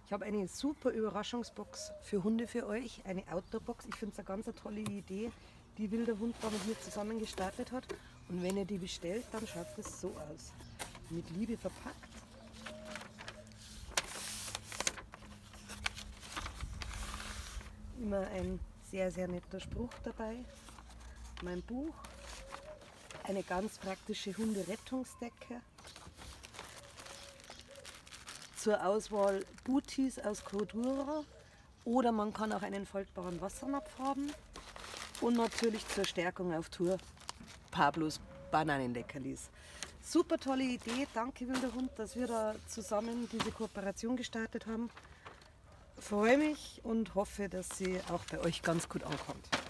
Ich habe eine super Überraschungsbox für Hunde für euch, eine Outdoor-Box. Ich finde es eine ganz tolle Idee, die Wilder Hund da mit mir zusammen gestartet hat. Und wenn ihr die bestellt, dann schaut es so aus. Mit Liebe verpackt. Immer ein sehr, sehr netter Spruch dabei. Mein Buch. Eine ganz praktische Hunderettungsdecke. Zur Auswahl Booties aus Cordura oder man kann auch einen faltbaren Wassernapf haben. Und natürlich zur Stärkung auf Tour Pablos Bananendeckerlis. Super tolle Idee, danke Wilder Hund, dass wir da zusammen diese Kooperation gestartet haben. Freue mich und hoffe, dass sie auch bei euch ganz gut ankommt.